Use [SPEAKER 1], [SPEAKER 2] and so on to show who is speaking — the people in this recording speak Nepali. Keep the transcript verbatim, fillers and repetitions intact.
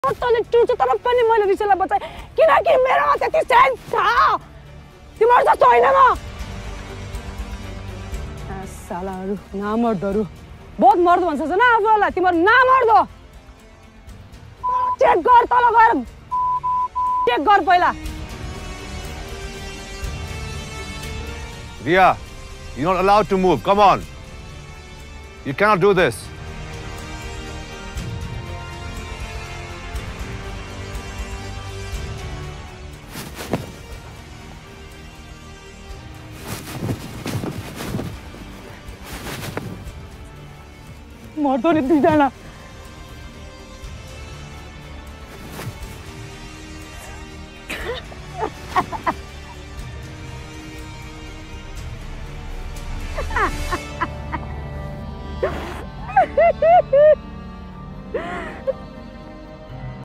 [SPEAKER 1] तले चुचु तर पनि मैले रिसलाई बचाए किनकि मेरोमा त्यति सेन्स छ तिम्रो जस्तो होइन म सालाहरु नामर्दहरु बहुत मर्द भन्छ न आफूलाई तिम्रो नामर्द चेक गर तल गएर चेक गर पहिला
[SPEAKER 2] Ria, you're not allowed to move. Come on. You cannot do this.
[SPEAKER 1] मर्दो नि दुईजना